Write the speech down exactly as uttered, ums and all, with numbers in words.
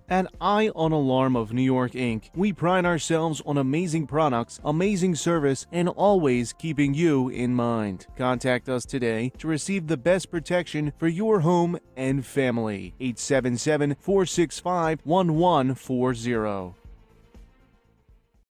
At Eye on Alarm of New York, Incorporated, we pride ourselves on amazing products, amazing service, and always keeping you in mind. Contact us today to receive the best protection for your home and family. eight seven seven, four six five, one one four zero.